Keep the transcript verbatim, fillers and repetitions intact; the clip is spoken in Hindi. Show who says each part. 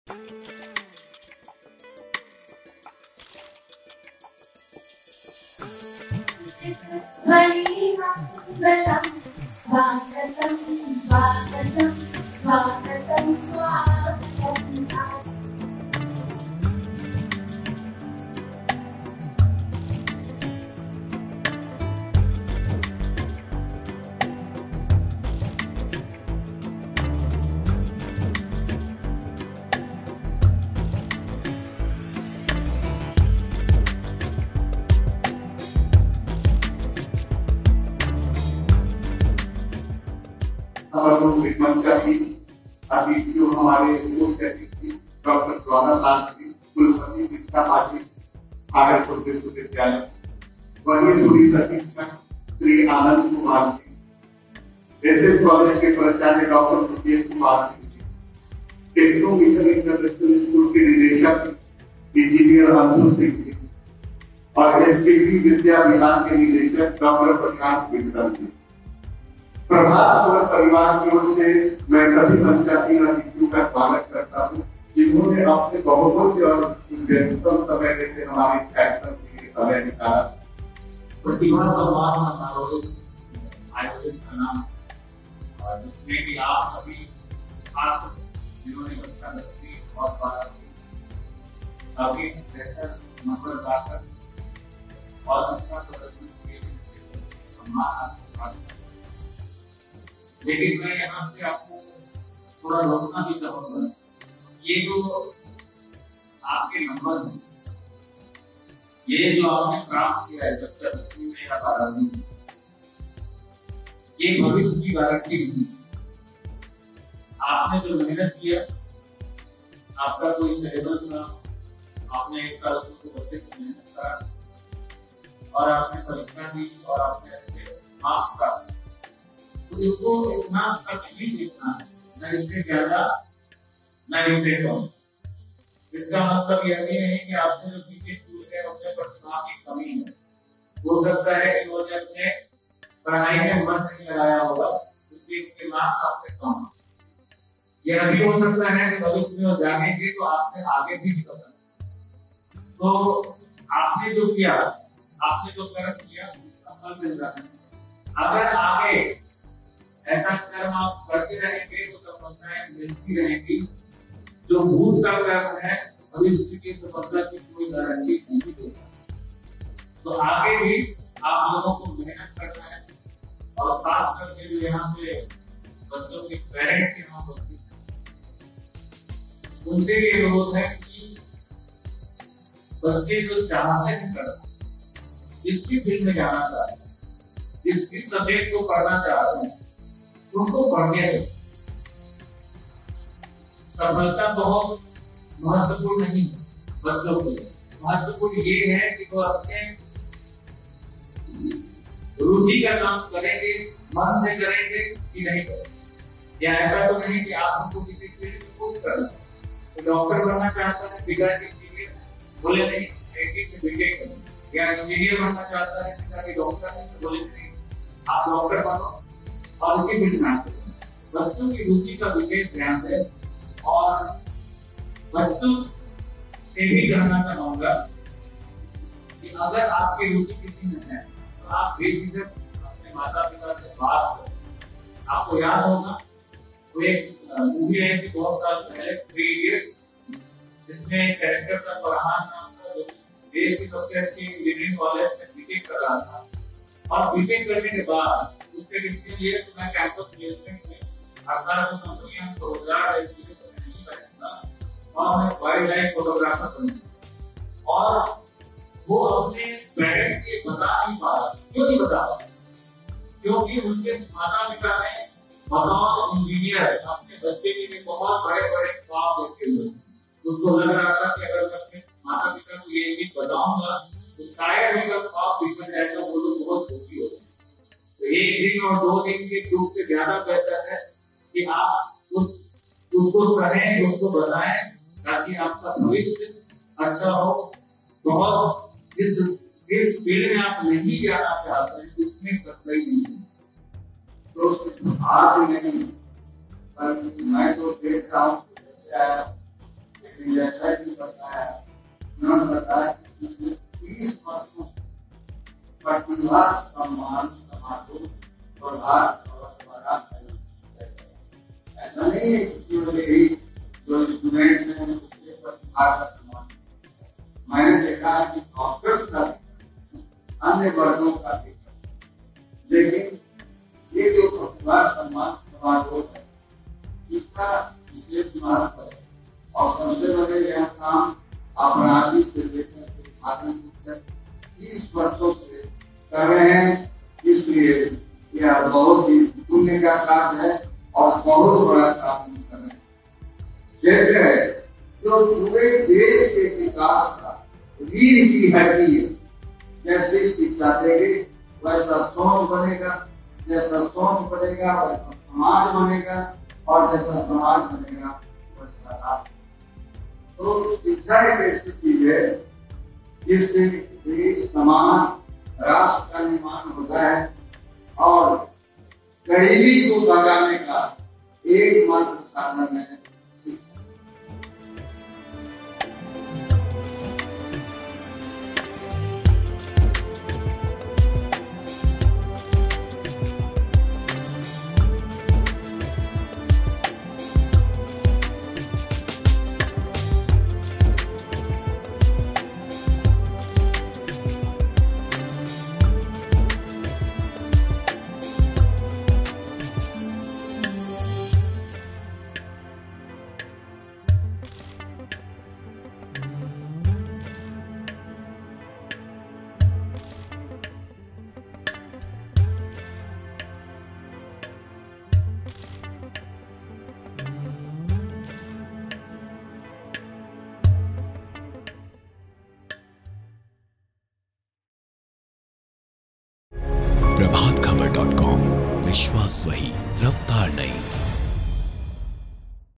Speaker 1: स्वागतं स्वागतं स्वागतं स्वागतं।
Speaker 2: अभी जो हमारे डॉक्टर द्वारालाल जी कुलपति शिक्षा पार्टी भागलपुर विश्वविद्यालय, वरीय पुलिस अधीक्षक श्री आनंद कुमार जी, एसएस कॉलेज के प्राचार्य doctor Sudesh Kumar Singh ji, techno mission international school के निदेशक इंजीनियर अंशु सिंह जी और एसकेवी विद्या विभाग के निदेशक डॉक्टर प्रकाश बिंदल जी। प्रभात और परिवार की ओर से मैं सभी पंचायती अतिथियों का स्वागत करता हूँ, जिन्होंने अपने बहुमूल्य और व्यक्तिगत समय देकर हमारे कार्यक्रम के लिए समय निकाला।
Speaker 3: प्रतिभा संवाद समारोह आयोजित करना, जिसमें भी आप सभी छात्र जिन्होंने कक्षा दसवीं और बारहवीं काफी बेहतर नंबर पाकर और अच्छा प्रदर्शन किए सम्मान। लेकिन मैं यहाँ से आपको थोड़ा रोकना भी चाहूंगा, ये जो आपके नंबर हैं, ये जो आपने प्राप्त किया है कक्षा दसवीं में या बारहवीं में, ये भविष्य की गारंटी नहीं। आपने जो मेहनत किया, आपका कोई सिलेबस था, आपने एक साल को बच्चे की मेहनत करा और आपने परीक्षा दी और आपने अच्छे मार्क्स प्राप्त, तो इसको इतना तक नहीं देखना है, न इससे ज्यादा न इससे कम। इसका मतलब यह भी नहीं कि आपने जो पीछे छूट गए अपने प्रतिभा की कमी है। हो सकता है कि वो जब ने पढ़ाई में मन नहीं लगाया होगा, इसलिए उसके मार्क्स आपसे कम। यह भी हो सकता है कि भविष्य में वो जानेंगे तो आपसे आगे भी निकल सकते। तो आपने जो किया, आपने जो कर्म किया, उसका फल मिल रहा है। अगर आगे ऐसा कर्म आप करते रहेंगे तो सफलताएं मिलती रहेंगी। जो भूत का कर्म है, भविष्य की सफलता की कोई गारंटी नहीं देगा। तो आगे भी आप लोगों को मेहनत करना है और खास करके जो यहाँ पे बच्चों के पेरेंट्स यहाँ उपस्थित हैं, उनसे ये अनुरोध है कि बच्चे जो चाहते हैं करना, जिसकी फील्ड में जाना चाहते हैं, जिसकी सब्जेक्ट को पढ़ना चाहते हैं, उनको पढ़ने दें। सफलता बहुत महत्वपूर्ण नहीं है बच्चों के लिए। महत्वपूर्ण ये है कि वो अपने रुचि का काम करेंगे, मन से करेंगे कि नहीं करेंगे। या ऐसा तो नहीं कि आप उनको किसी फील्ड में पुश कर दें। तो डॉक्टर बनना चाहता है, पिता के इंजीनियर बोले नहीं से बीटेक करें, या इंजीनियर बनना चाहता है पिता के डॉक्टर है, बोले नहीं आप डॉक्टर बनो और इसी फील्ड में आते हैं। बच्चों की रुचि का विशेष ध्यान दें और बच्चों से भी कहना चाहूंगा कि अगर आपकी रुचि किसी में है तो आप बेझिझक अपने माता पिता से बात करें। आपको याद होगा वो एक मूवी है कि बहुत साल पहले थ्री इडियट्स, जिसमें कैरेक्टर का फरहान नाम था जो देश की सबसे अच्छी इंजीनियरिंग कॉलेज से बीटेक कर रहा था और बीटेक करने के बाद उसके डिसीजन लिए तो मैं कैंपस प्लेसमेंट में अठारह सौ कंपनियां को रोजगार नहीं बैठूंगा और मैं वाइल्ड लाइफ फोटोग्राफर बनूंगा। और वो अपने पेरेंट्स के बता नहीं पा रहा। क्यों नहीं बता रहा? क्योंकि उनके माता पिता ने बतौर इंजीनियर अपने बच्चे के लिए बहुत बड़े बड़े ख्वाब देखे हुए। उसको लग रहा था कि अगर मैं अपने माता पिता को ये चीज बताऊंगा तो शायद उनका ख्वाब बिगड़ जाए तो वो लोग बहुत दुखी हो जाए। तो एक दिन और दो दिन के दुख से ज्यादा बेहतर है कि आप उस उसको कहें, उसको बताएं, ताकि आपका भविष्य अच्छा हो। बहुत इस इस फील्ड में आप नहीं जाना चाहते हैं उसमें कठिनाई नहीं है।
Speaker 2: तो आज नहीं, पर मैं तो देख रहा हूँ लेकिन जैसा कि बताया उन्होंने बताया कि तीस वर्षों प्रतिभा सम्मान समारोह प्रभात द्वारा ऐसा नहीं है कि केवल यही जो स्टूडेंट्स हैं उसके प्रतिभा का सम्मान। मैंने देखा है कि डॉक्टर्स का अन्य वर्गों का भी, लेकिन ये जो प्रतिभा सम्मान समारोह है इसका विशेष महत्व है। और सबसे बड़े यह काम अपराधी से लेकर आदमी तक तीस वर्षों से कर रहे हैं, इसलिए यह बहुत ही पुण्य का काम है और बहुत बड़ा काम कर रहे हैं। क्षेत्र है जो पूरे देश के विकास का रीढ़ की हड्डी है। जैसे शिक्षा देंगे वैसा सोच बनेगा, जैसा सोच बनेगा वैसा समाज बनेगा, और जैसा समाज बनेगा वैसा राष्ट्र। तो शिक्षा एक ऐसी चीज है जिससे देश समाज राष्ट्र का निर्माण होता है और गरीबी को भगाने का एकमात्र साधन है।
Speaker 4: प्रभात खबर डॉट कॉम, विश्वास वही, रफ्तार नहीं।